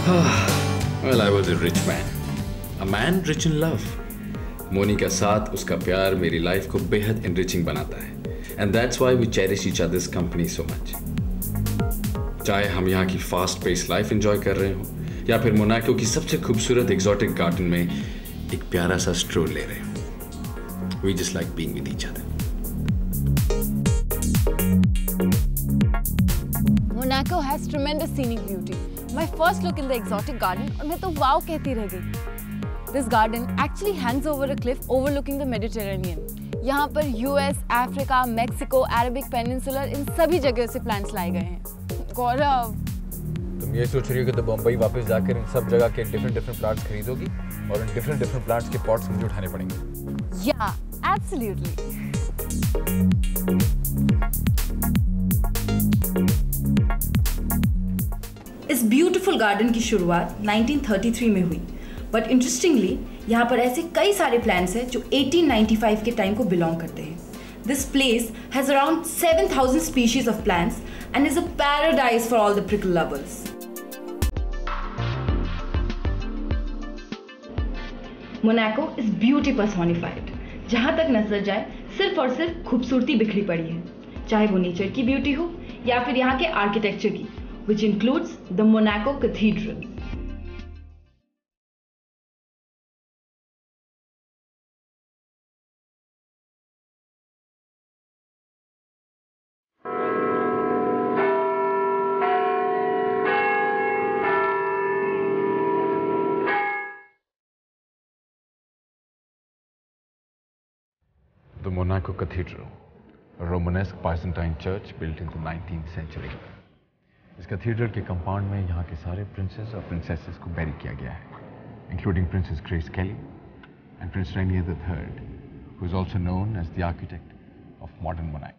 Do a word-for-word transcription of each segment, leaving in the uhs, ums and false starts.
Well, I was a rich man. A man rich in love. Moni का साथ, उसका प्यार मेरी लाइफ को बेहद enriching बनाता है. And that's why we cherish each other's company so much. चाहे हम यहाँ की fast paced life enjoy कर रहे हो या फिर मोनाको की सबसे खूबसूरत exotic garden में एक प्यारा सा stroll ले रहे हो. We just like being with each other. Monaco has tremendous scenic beauty. My first look in the exotic garden और मैं तो wow कहती रह गई. This garden actually hangs over a cliff overlooking the Mediterranean. यहाँ पर U S, Africa, Mexico, Arabic peninsular इन सभी जगहों से प्लांट्स लाए गए हैं. गौरव, तुम ये सोच रही हो कि तो बम्बई वापस जाकर इन सब जगह के डिफरेंट डिफरेंट प्लांट्स खरीदोगी और इन डिफरेंट डिफरेंट प्लांट्स के पॉट्स मुझे उठाने पड़ेंगे. Yeah, absolutely. इस ब्यूटीफुल गार्डन की शुरुआत नाइनटीन थर्टी थ्री में हुई, बट इंटरेस्टिंगली यहाँ पर ऐसे कई सारे प्लांट्स हैं जो एटीन नाइंटी फाइव के टाइम को बिलोंग करते हैं. This place has around seven thousand species of plants and is a paradise for all the prickle lovers. Monaco is beauty personified. जहाँ तक नजर जाए सिर्फ और सिर्फ खूबसूरती बिखरी पड़ी है, चाहे वो नेचर की ब्यूटी हो या फिर यहाँ के आर्किटेक्चर की, which includes the Monaco Cathedral. The Monaco Cathedral, a Romanesque Byzantine church built in the nineteenth century. इस कैथीड्रल के कंपाउंड में यहाँ के सारे प्रिंसेस और प्रिंसेसेस को बैरी किया गया है, including princess Grace Kelly and prince Rainier the third, who is also known as the architect of modern Monaco.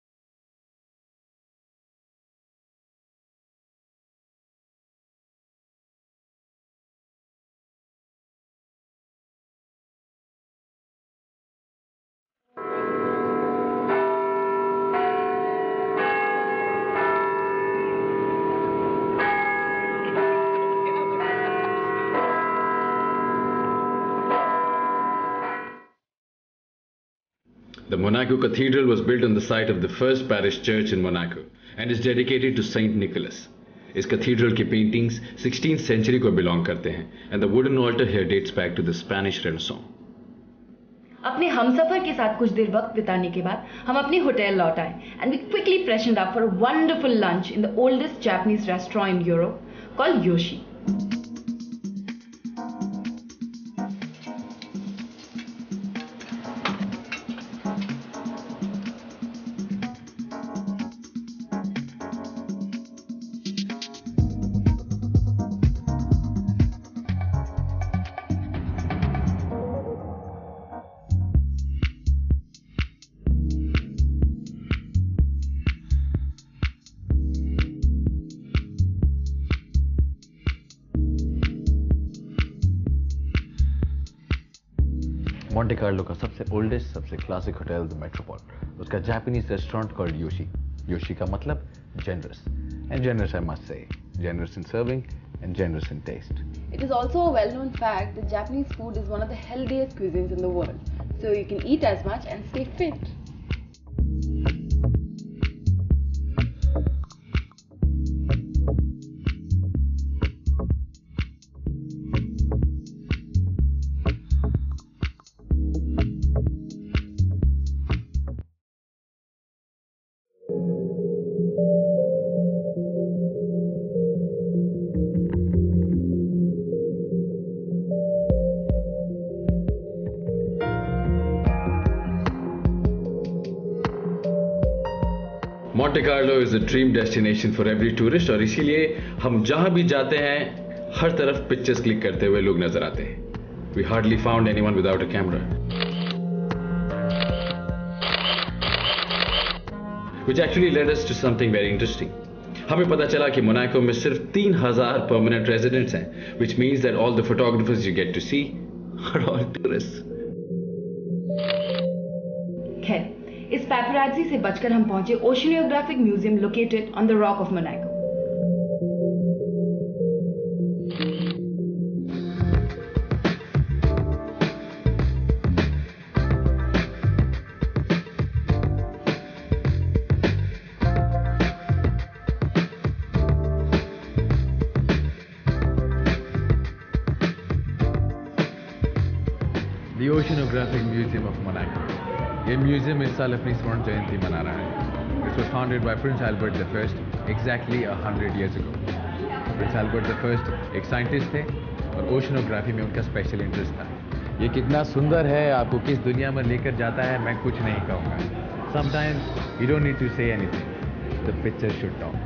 The Monaco Cathedral was built on the site of the first parish church in Monaco and is dedicated to Saint Nicholas. इस cathedral की paintings sixteenth century को belong करते हैं and the wooden altar here dates back to the Spanish Renaissance. अपने हमसफर के साथ कुछ देर वक्त बिताने के बाद हम अपने होटल लौट आए and we quickly freshened up for a wonderful lunch in the oldest Japanese restaurant in Europe called Yoshi. Monte Carlo का सबसे ओल्डेस्ट, सबसे क्लासिक होटल द मेट्रोपोल, उसका Japanese restaurant called Yoshi. Yoshi का मतलब generous, and generous I must say, generous in serving and generous in taste. It is also a well-known fact that Japanese food is one of the healthiest cuisines in the world, so you can eat as much and stay fit. Monte Carlo is a dream destination for every tourist और इसीलिए हम जहां भी जाते हैं हर तरफ pictures click करते हुए लोग नजर आते हैं. We hardly found anyone without a camera, which actually led us to something very interesting. हमें पता चला कि मोनाको में सिर्फ तीन हजार परमानेंट रेजिडेंट्स हैं, which means that all the photographers you get to see are all tourists. खैर, इस पैपराजी से बचकर हम पहुंचे oceanographic museum located on the rock of Monaco. Oceanographic Museum of Monaco. ये म्यूजियम इस साल अपनी स्वर्ण जयंती मना रहा है. It was founded by Prince Albert the First exactly a hundred years ago. Prince Albert the First एक साइंटिस्ट थे और ओशनोग्राफी में उनका स्पेशल इंटरेस्ट था. ये कितना सुंदर है, आपको किस दुनिया में लेकर जाता है मैं कुछ नहीं कहूँगा. Sometimes you don't need to say anything. The picture should talk.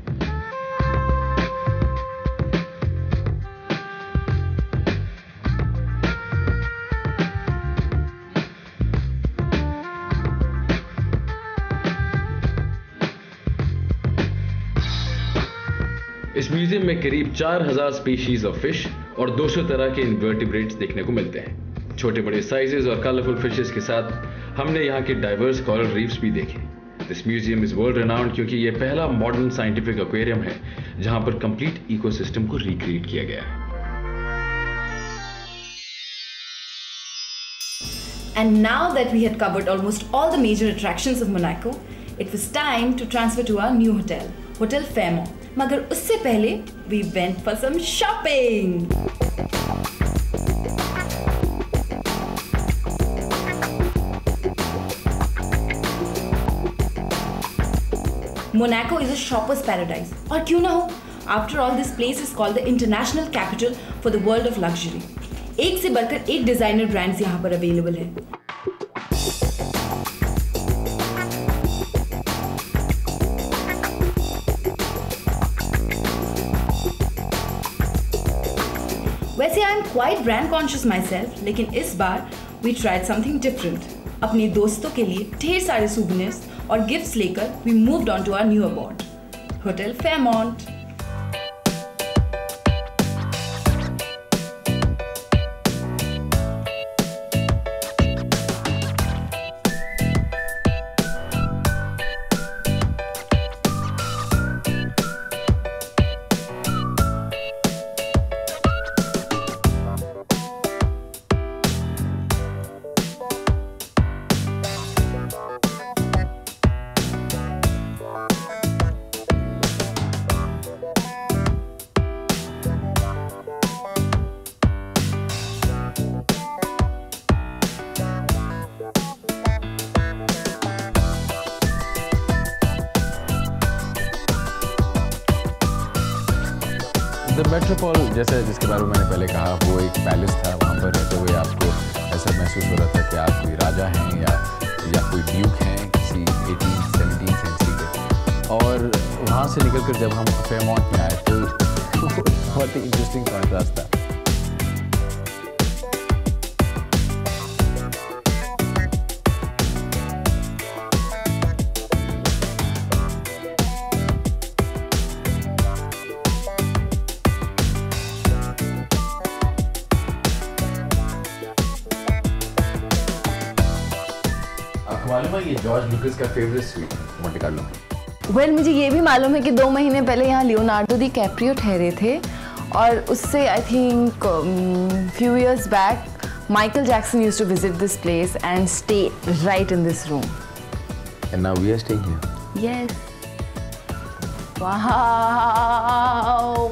इस म्यूजियम में करीब चार हज़ार स्पीशीज ऑफ फिश और दो सौ तरह के इन्वर्टिब्रेट्स देखने को मिलते हैं. छोटे बड़े साइजेस और कलरफुल फिशेस के साथ हमने यहाँ के डाइवर्स कोरल रीफ्स भी देखे. This museum is world renowned क्योंकि ये पहला मॉडर्न साइंटिफिक एक्वेरियम है जहाँ पर कंप्लीट इकोसिस्टम को रिक्रिएट किया गया है. And now that we had covered almost all the major attractions of Monaco, it was time to transfer to our new hotel, Hotel Fairmont. मगर उससे पहले we went for some shopping. Monaco is a shopper's paradise. और क्यों ना हो? After all, this place is called the international capital for the world of luxury. एक से बढ़कर एक डिजाइनर ब्रांड्स यहाँ पर अवेलेबल है. वैसे I am quite brand conscious myself, लेकिन इस बार वी ट्राइड समथिंग डिफरेंट. अपने दोस्तों के लिए ढेर सारे सूवेनिर्स और गिफ्ट्स लेकर we moved on to our new abode, hotel Fairmont. The Metropole जैसे जिसके बारे में मैंने पहले कहा, वो एक पैलेस था. वहाँ पर रहते हुए आपको ऐसा महसूस हो रहा था कि आप कोई राजा हैं या या कोई ड्यूक हैं किसी एटीन सेवनटीन सेंचुरी के. और वहाँ से निकलकर जब हम फेयरमॉन्ट में आए तो बहुत ही इंटरेस्टिंग कॉन्ट्रास्ट था. मालूम है ये जॉर्ज लुकास का favourite suite Monte Carlo. Well मुझे ये भी मालूम है कि दो महीने पहले यहाँ लियोनार्डो दी कैप्रियो ठहरे थे और उससे I think few years back Michael Jackson used to visit this place and stay right in this room. And now we are staying here. Yes. Wow.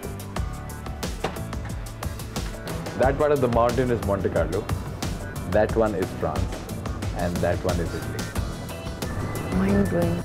That part of the mountain is Monte Carlo. That one is France. And that one is Italy. Mind blowing.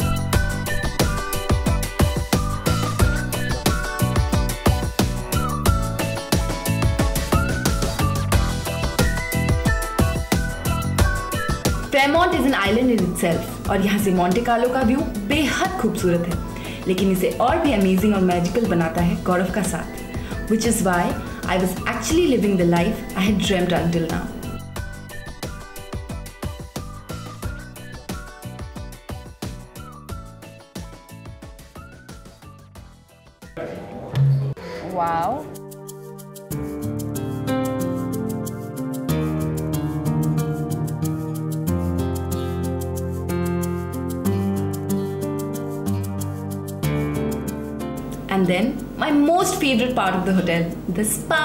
Fairmont is an island in itself और यहाँ से Monte Carlo का view बेहद खूबसूरत है, लेकिन इसे और भी अमेजिंग और मैजिकल बनाता है गौरव का साथ, which is why I was actually living the life I had dreamt until now. Wow. And then my most favorite part of the hotel, the spa.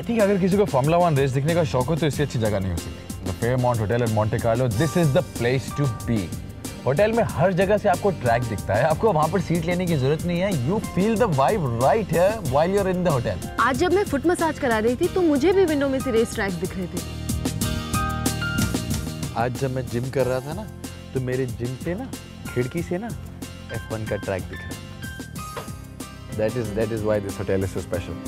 Think अगर किसी को फॉर्मूला वन रेस दिखने का शौक हो तो इससे अच्छी जगह नहीं हो सकती। The Fairmont hotel at Monte Carlo, this is the place to be. Hotel में हर जगह से आपको ट्रैक दिखता है, आपको वहाँ पर सीट लेने की जरूरत नहीं है। You feel the vibe right here while you are in the hotel. आज जब मैं फुट मसाज करा रही थी तो मुझे भी विंडो में से रेस ट्रैक दिख रहे थे। आज जब मैं जिम कर रहा था ना तो मेरे जिम पे ना खिड़की से ना एफ वन का ट्रैक दिख रहा है। That is that is why this hotel is so special.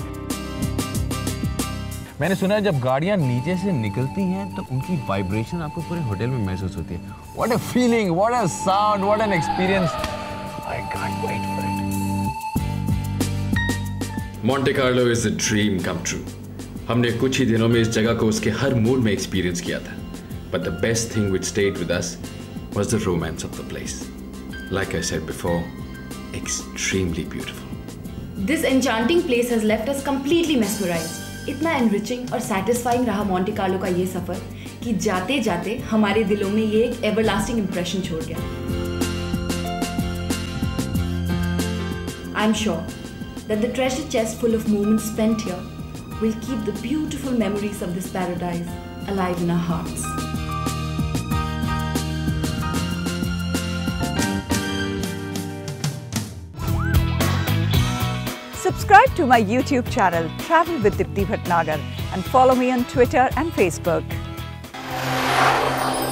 मैंने सुना है जब गाड़ियां नीचे से निकलती हैं तो उनकी वाइब्रेशन आपको पूरे होटल में महसूस होती है। What a feeling, what a sound, what an experience. I can't wait for it. Monte Carlo is a dream come true. हमने कुछ ही दिनों में इस जगह को उसके हर मूड में एक्सपीरियंस किया था। But the best thing which stayed with us was the romance of the place. Like I said before, extremely beautiful. This enchanting place has left us completely mesmerized. इतना enriching और satisfying रहा Monte Carlo का ये सफर कि जाते जाते हमारे दिलों में ये एक everlasting impression छोड़ गया। I'm sure that the treasure chest full of moments spent here will keep the beautiful memories of this paradise alive in our hearts. Subscribe to my YouTube channel, Travel with Dipti Bhatnagar, and follow me on Twitter and Facebook.